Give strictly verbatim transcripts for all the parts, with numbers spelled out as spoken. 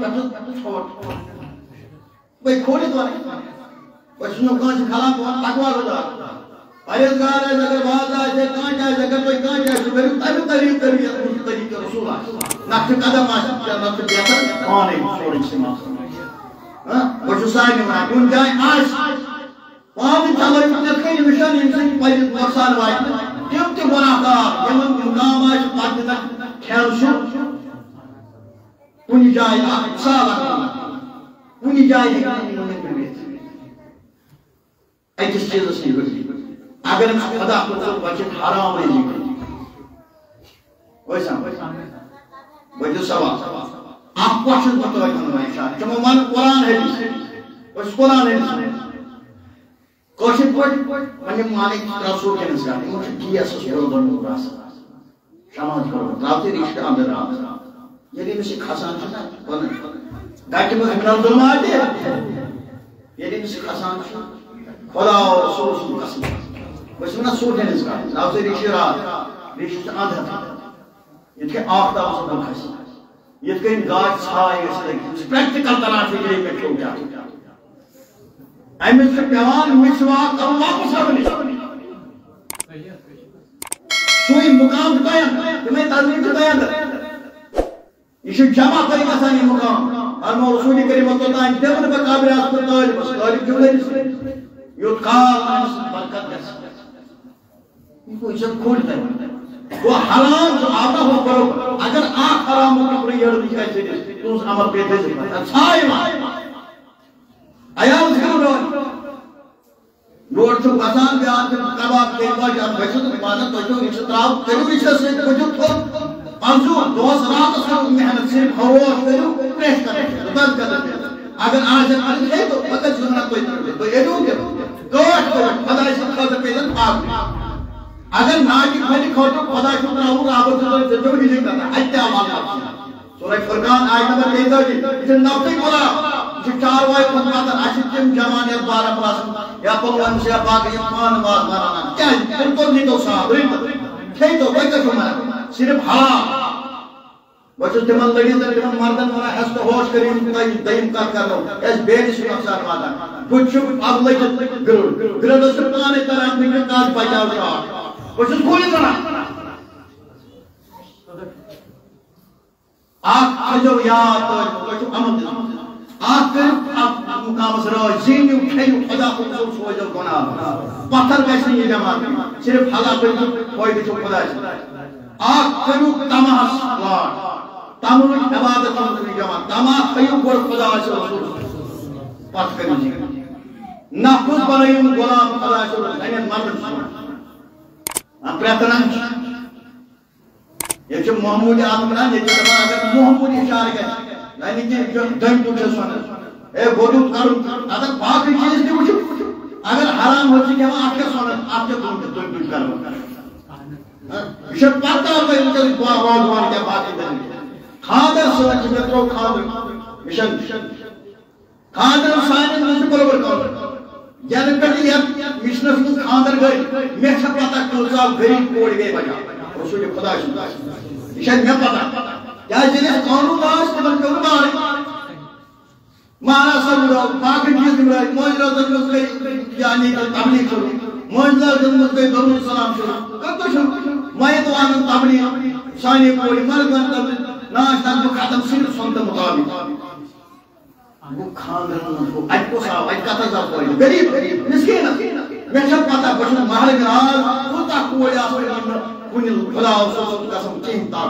پہ چھوٹ بھائی کھوڑی تو نہیں بھائی سنو کان سے کھلا بہت تقوال ہو جائے پریزگار ہے اگر باز آئے کان جائے اگر کوئی کان جائے تو میرے تب تعریف کریے اس طریقے رسول اللہ نقش قدم آئے کیا نقش بہتر کان ہے چھوڑ استعمال بچو سائن میں کن جائے آج وہاں بھی چلو اتنے مشن ان سے پہلے نقصان وائے تم تی گناہ کار یمن مقام آج پاک تک کھیل شو کنی جائے سال کنی جائے ایکس چیز اس نہیں اگر ہم خدا کو بچت حرام نہیں کریں ویسا وجہ سوال آپ کوشش متوجہ ہونا ہے چمو من قرآن ہے اس قرآن ہے کوشش پڑھ منی مالک رسول کے نسکار مجھے کی ایسا سورو دنو راسا شمال کرو رابطی رشتہ اندر رابطہ یہ بھی مسی خسان چھنا گاٹی میں ہمیں ظلم آتے یہ بھی مسی خسان چھنا خدا و رسول سن قسم بس منا سور کے نسکار رابطی رشتہ رات رشتہ اندر یہ کہ آفتاب سے دن خسان یہ کہ گاج چھائے اس لئے پریکٹیکل طرح سے یہ میں چھوڑ جاتا ایمن سے پیوان مسواک اللہ کو سبنی سوئی مقام بیان تمہیں تذریب سے بیان کر یہ جمع کریں گا سانی مقام اور میں رسولی کریم اللہ تعالیٰ دیون بقابر آسکر طالب اس طالب جملے جسے یدقال آنس برکت کرسا یہ کوئی عزت کھولتا ہے وہ حرام جو آتا ہو کرو اگر آنکھ حرام ہو تو یہ رضی کہتے ہیں تو اس عمر پیتے سے اچھا ہے ایام سے روڈ روڈ سے بسان بیان سے کباب کیلوا جان بیسو تو عبادت تو جو اس طرح کرو رشتہ سے وجود تو پانچو دوست رات سے محنت صرف خروش کرو پریس کرتے بند کرتے اگر آج آج ہے تو وقت سننا کوئی طرح تو یہ جو کہ گوشت کرو خدا سے خدا پیدن آگ اگر ناکی کھوٹی کھوٹو خدا سے تراؤں رابط سے جو ہی نہیں کرتا حتی آمان کرتا سورہ فرقان آیت نمبر تیزہ جی اسے نفتی بولا چار وائی خطباتر اشد جم جمانیت بارہ پلاسم یا پلوان سے باقی امان باز مارانا کیا ہے تم تو نہیں تو صاحب رہتا کھئی تو بھئی کچھ مانا صرف حرام بچو تمن لگی در تمن مردن مانا حس تو ہوش کریم کتا دائم کار کر رہا ہوں ایس بیدی سے مقصد مانا کچھ اب لگی گرد گرد سے پانے طرح نکل کاج بچاو شاہ بچو کوئی طرح آخ خجو یاد بچو امن دن آخ کر مقام سرائی زینیو کھیو خدا کو سو سوجو گناہ پتھر کیسے یہ جماعت صرف حلا پر کوئی بھی چھو خدا ہے آخ کرو تماس لار تمام عبادت کی جماعت تمام خیو گوڑ خدا سے رسول پاس کریں جی نفذ بنائیم غلام خدا سے رسول یعنی مرد سنو پریتران یہ جو محمود آدمران یہ جو اگر محمود اشار گئے یعنی کہ دم تجھے سنو اے گودوت کرو اگر باقی چیز نہیں وچھو اگر حرام ہو چکے ہم آپ کے سنو آپ کے دم تجھے کرو یہ پتہ ہوگا ان کے دعا وادوان کیا باقی دن خاندر سوچ مترو خاندر مشن خاندر سائن میں سے برابر کرو جن کٹی ہے مشنس کو خاندر گئے میں چھپ پتہ کہ صاحب غریب کوڑ گئے بجا رسول خدا شدا مشن میں پتہ کیا جنس قانون داش تمن کو مار مارا سب لوگ باقی چیز میں موج رضا میں یعنی تبلیغ کرو موج رضا میں درود سلام شروع کر تو شروع میں تو ان تبلیغ سانی کوئی مرغن تبلیغ ناش تک ختم صرف سنت مطابق وہ خاندان کو اج کو صاحب اج کا تھا کوئی غریب مسکین میں سب پتہ بچ محل گراز ہوتا کوئی اس کن خدا رسول قسم چنتا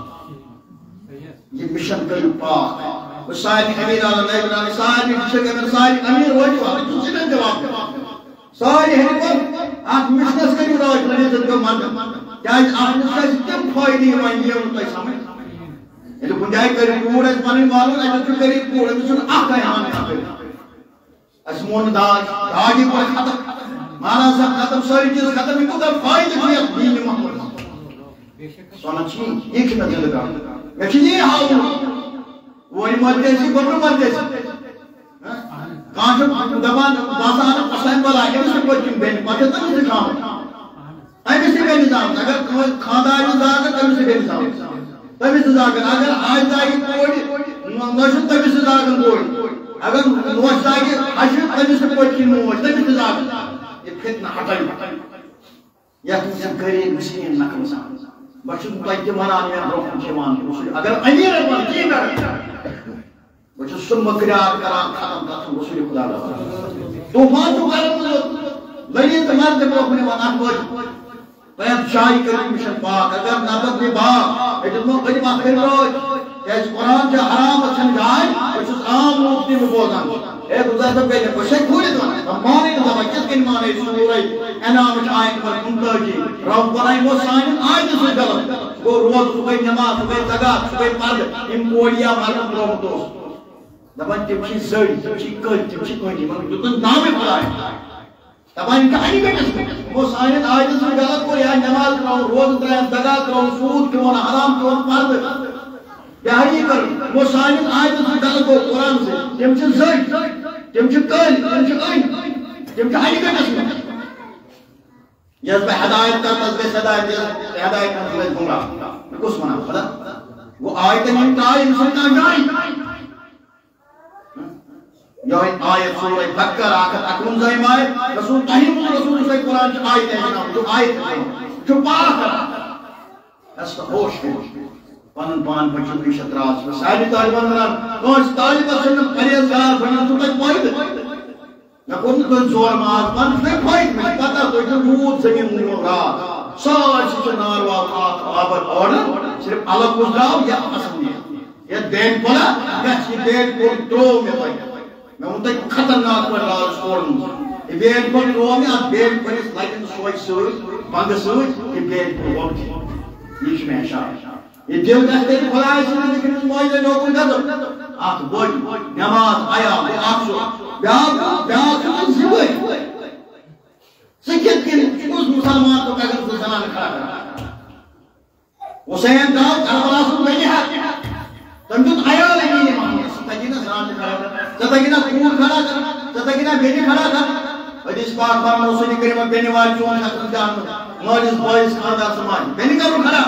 یہ مشن کرو پاک وہ سائن امیر علیہ السلام سائن شیخ امیر سائن امیر ہوئی تو سن جواب سائن ہے کو آپ مشنس کرو راج لنے جن کو مان کیا آپ اس کا کتنا فائدہ ہے یہ ان کو سمجھ یہ گنجائش کری پورے پانی والوں نے جو کری پورے مسن اخ ہے ہم اسمون داج داجی کو ختم مانا سب ختم ساری چیز ختم کو کا فائدہ ہے دین محمد سونا چھی ایک نہ دل کا میں چھی ہاؤ وہ مرتے سی گبر مرتے سی کہاں جو دبان داسان حسین والا ہے اس کو جن بین پتہ تو نہیں کام اے سے بے نظام اگر خاندان نظام ہے تو سے بے نظام تبھی سزا کر اگر آج جائے کوئی نوشن تمس زاگن کوئی اگر نوش زاگی حشر تمس پوٹ کن موج تمس زاگن یہ فتنہ ہٹائی یت مجھے غریب مسکین نقل سان بچ تک ونان مے برو چھ اگر امیر بن کی کر بچ سم مکریار کران ختم تک رسول خدا طوفان تو کرن لگی تو مرد برو نے ونان کوئی پید شاہی کریم مشن پاک اگر نبت بھی باق ایتنو قدیم آخر روز ایس قرآن چا حرام اچھن جائے وچھس عام مفتی میں بوزن ایک ازا سب کہنے بشک کھولی دو ہم مانے دو ہم کس کن مانے سورہ انام آئین پر کنتا کی رب برائی مو سائن آئین سے غلط وہ روز صبح نماز صبح زگاة صبح پرد ان پولیا مرد روح دوست دبان تم چی زڑی تم چی کل تم چی کنجی من جو تن نامی پڑھائے دبان کا ہی بیٹس وہ سائن آئین سے غلط کو یا نماز کرو روز درہن زگاة کرو سود کیون حرام کیون پرد یہی کر وہ سائن آئین سے غلط کو قرآن سے تم چی زڑی تم چی کل تم چی این تم چی ہی بیٹس یس بے ہدایت کا تذبے صدایت ہدایت کا تذبے گمراہ کس منا خدا وہ آیت انتہائی مسلمان جائیں یہ آیت سورہ بکر آخر اکرم زائم آیت رسول تحیم رسول سے قرآن کی آیت ہے جو آیت ہے جو پاک ہے اس کا ہوش ہے پانن پان بچن کی شطراز سائلی طالبان مران کونس طالبان سنم پریزگار بنان تو تک پائد نہ کون تو زور ماز پان نہیں پائد میں پتا تو جو رود زمین مو رات سال سے ناروا آبر آرڈر صرف الگ گزراؤ یا اصل نہیں یہ دین پولا یہ دین پول دو میں پائد میں ان تک خطرناک پر راز چھوڑن یہ دین پول دو میں اب دین پولیس لائٹن سوئی سوئی بانگ سوئی یہ دین پول وقت یہ میں اشار یہ دل دستے کی خدای سے لیکن موجے لوگوں کا تو آپ بوجھ نماز آیا وہ آپ سو بیاق بیاق زیوئی سکت کی اس مسلمان کو پیغمبر سے زمان کھڑا کرا حسین داؤ کربلا سے نہیں ہے تمجد آیا نہیں ہے محمد ستگینا زمان کھڑا کرا ستگینا کور کھڑا کرا ستگینا بیٹی کھڑا کرا حدیث پاک فرمان رسول کریم بینی والی چون حقن جان مالس بائیس خاندار سماج بینی کرو کھڑا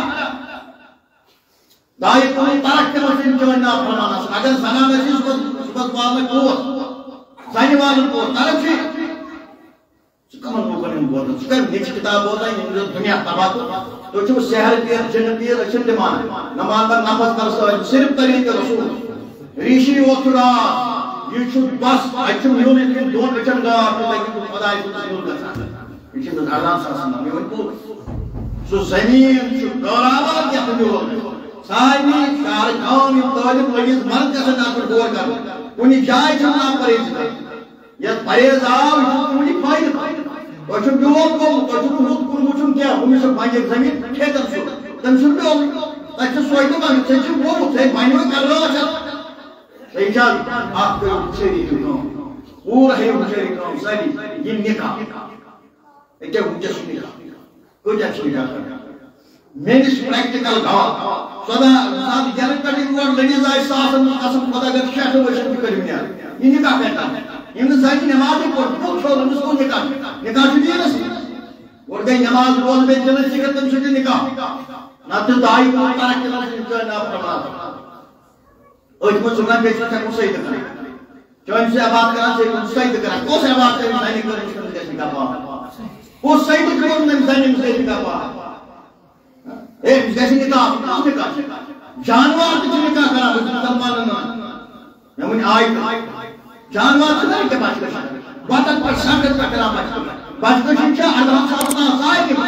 دائی کوئی ترک کے مسلم جو انہا فرمانا سن اگر زنان ایسی صبت بار میں کوت زنی والن کوت ترک چی سکمن کو کرنے بہت سکر نیچ کتاب ہوتا ہے یہ دنیا تباہ کو تو چھو سہر پیر جن پیر اچھن دیمانا نمان پر نفس کرسا ہے صرف طریق رسول ریشی وقترا یہ چھو بس اچھو میونی تین دون اچھن گا لیکن خدای کو سنور کرسا یہ چھو دھاران سرسنا میں وہ سو زمین چھو دورابات یا تنی ہوگا سائنی کار کام طالب لگیز مرد جیسے نا پر گور کر انہی جائے چھنا پریز کر یہ پریز آو انہی فائد وچھو بیوم کو وچھو خود کن وچھو کیا ہمی سے پانچ ایک زمین کھیتر سو تنسل بیوم تاچھو سوئیدو بانی تنسل بیوم تھے پانیوے کر رہا چل ایجاد آپ کے مچھری کام پورا ہے مچھری کام سالی یہ نکاح ایک مجھے نکاح کوئی جب نکاح کرنا میرس پریکٹیکل گاہ سودا ساتھ جنت کا دن ور لڑی زائے ساسن قسم خدا گھر شیخ وشن کی کریم یار یہ نکاح کہتا ہے یہ زائے نماز پڑھ پوچھ چھوڑ اس کو نکاح نکاح چھوڑی ہے نا اور گئی نماز روز میں جنت سے کرتے چھوڑی نکاح نہ تو دائی کو ترک کے لفظ جو نہ فرما اور کو سننا بیچ کا کو صحیح کرنا چون سے بات کرنا سے کو صحیح کرنا کو سے بات کرنا نہیں کرنا اس کا نکاح پا وہ صحیح کرنا نہیں صحیح نہیں نکاح پا ایک جیسے نکاح کس نکاح جانوار کچھ نکاح کرا مسلمان نہ ہمیں آئی جانوار سے نہیں کہ بات کرنا وقت پر شاکت کا کرا بات کرنا کچھ کیا ادھا ساتنا سائے کے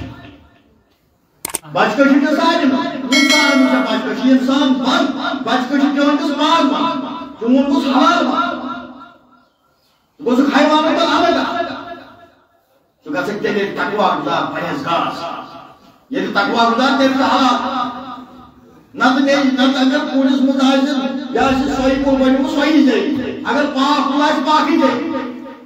بات کچھ کیا سائے کے انسان مجھے بات کچھ انسان بند بات کچھ جو انکس باغ بند جو انکس حلال بند وہ حیوانوں کا آمدہ تو کہا سکتے ہیں تقوی گزار پرہیزگار یہ تقوی گزار تیرے سے حالات نہ تو اگر پولیس متحجر یا اسے سوئی کو بنی وہ سوئی نہیں جائے اگر پاک اللہ پاک ہی جائے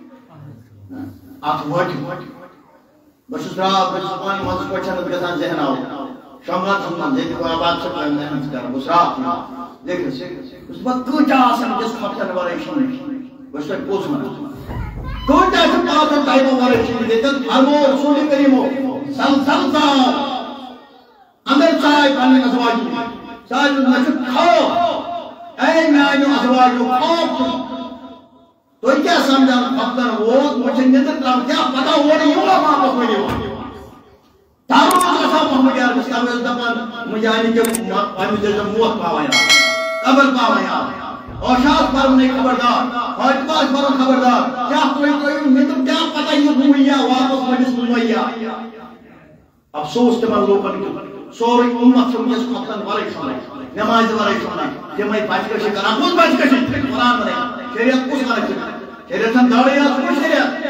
آت وٹی بشس رات بشس پانی مدس کو اچھا نبی کسان ذہن آؤ شمران سمجھان ذہن کو آباد سکتا ہے محنت کرنا بس رات دیکھ اس بعد کچھ آسان جس خطر نوارے شنی بس تک پوچھ منا کچھ آسان پاکن ٹائموں وارے شنی دیتا فرمو رسول کریمو سلسل سال اندر چائے پانے کا سواجی چائے نشد کھاؤ اے میانو ازواجو خوف تو کیا سمجھان خفتن ووت مجھے ندر ترام کیا پتا ووڑی یوگا واپس میں یوگا تارو کسا محمد یار بسکاویز دپان مجھانی کے پہمی جلد موت پاویا قبر پاویا اوشاس فرمنے خبردار حاجباز فرم خبردار کیا کوئی کوئی ندر کیا پتا یہ بویا واپس مجھس بویا افسوس تمام لوگن کی سوری امت سمجھس خفتن والی سمجھ نماز والی سمجھ کہ میں بچکشی کرا کچھ بچکشی قرآن بنے شریعت کچھ بچکشی شریعت ہم داڑی آس کچھ شریعت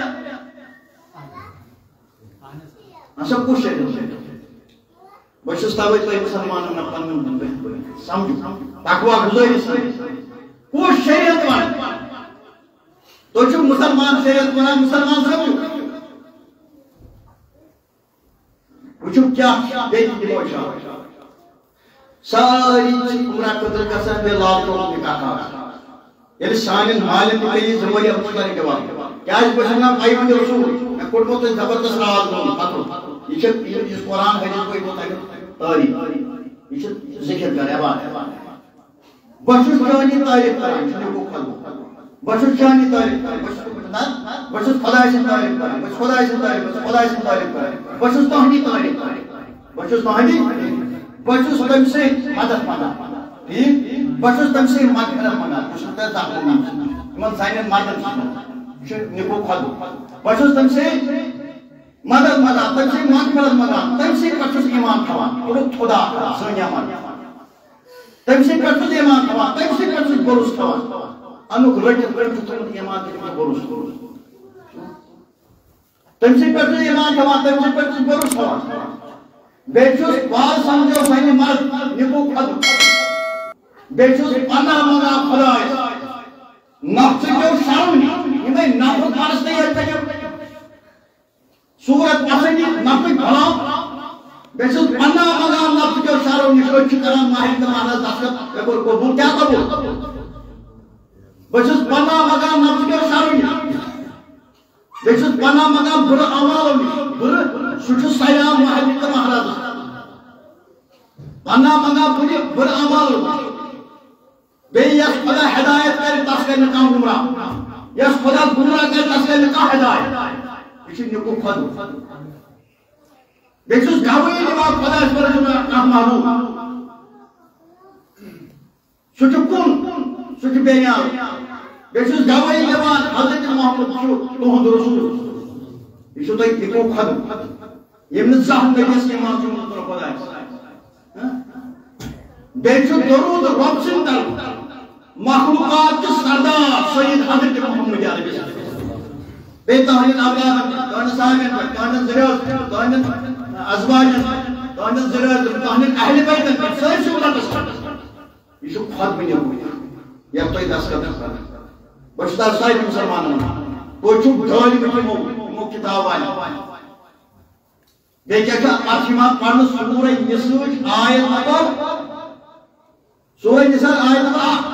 سب کچھ شریعت بچس تاوی تو مسلمان میں پنن سمجھو تقوی گزاری سمجھ کچھ شریعت بنے تو جو مسلمان شریعت بنا مسلمان سمجھو وچو کیا بیٹی دی موشا ساری چی عمرہ قدر کسان بے لاکھ تو نکاح کھا یعنی سانین مالن کی کئی زمانی اب مشتری کے واقع کیا اس بشنگا پیمان رسول میں کٹ موت زبردست راز کروں خطر یہ چھت اس قرآن حدیث کوئی بہت ہے تاریخ یہ چھت ذکر کرے بات بشش جانی تاریخ کریں چھنے کو کھلو بشش جانی تاریخ کریں بشش خدای سے تاریخ کریں بشش خدای سے تاریخ کریں خدای سے تاریخ کریں بشش تہنی تاریخ کریں بشش تہنی بشش تم سے مدد مدد ٹھیک بشش تم سے مدد مدد بشش تم سے مدد من سائنن مدد نکو کھلو بشش تم سے مدد مدد تم سے مدد مدد تم سے بشش ایمان کھوان اڑک خدا سنیا مدد تم سے بشش ایمان کھوان تم سے بشش بروس کھوان انوک رجت رجت تم ایمان کھوان بروس تم سے بشش ایمان کھوان تم سے بشش بروس کھوان بیچوس بال سمجھو سائنی مرد نکو کھلو بیچوس پناہ مگا خدای نفس جو شرمنی یہ میں نفس پرست نہیں ہے سورت پسندی نفس بھلا بیچوس پناہ مگا نفس جو شرمنی شروع چکران ماہر دمانا دستگت اگر قبول کیا قبول بیچوس پناہ مگا نفس جو شرمنی بیچوس پناہ مگا بر عمالونی بر سوچو سیام ماہر دمانا پناہ مگا بر عمالونی بے یس خدا ہدایت کر تس کر نکاح گمراہ یس خدا گمراہ کر تس کر نکاح ہدایت یہ نکو خدو بیچوس گاوی نماز خدا اس پر جو کام معلوم سوچ کن سوچ بیان بیچوس گاوی نماز حضرت محمد شو تہند رسول یہ تو نکو خدو یہ من زہن نبی اس امام جو مطلب خدا ہے بیچوس درود رب سن در مخلوقات کے سردار سید حضرت محمد علیہ السلام بے تہین اولاد دان صاحب دان زریات دان ازواج دان زریات دان اہل بیت ساری شکلات یہ جو خود میں ہوئی یا تو دس کا بچتا صاحب مسلمانوں کو چوب ڈھال میں مو کتاب ہے دیکھا کہ ارشما پڑھنا سورہ نساء آیت نمبر سورہ نساء آیت نمبر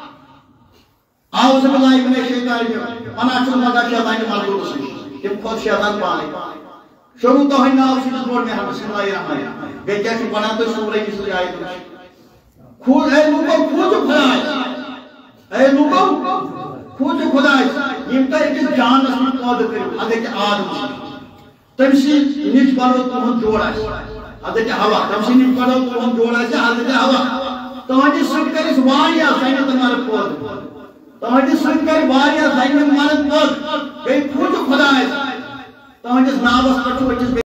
اعوذ باللہ من الشیطان الرجیم انا چون مگا شیطان مردود سے تم خود شیطان پانے شروع تو ہے نام سے بول میں بسم اللہ الرحمن الرحیم بے کیا کہ بنا تو سورہ کی آیت خود اے لوگوں خود خدا ہے اے لوگوں خود خدا ہے یہ تو ایک جان اس میں قد کرو حضرت آدم تم سے نیچ بارو تم جوڑا حضرت ہوا تم سے نیچ بارو تم جوڑا حضرت ہوا تمہاری سن کر اس واریا سائن تمہارا پود تمہاری سن کر واریا سائن تمہارا پود بے خود خدا ہے تمہاری ناوس پر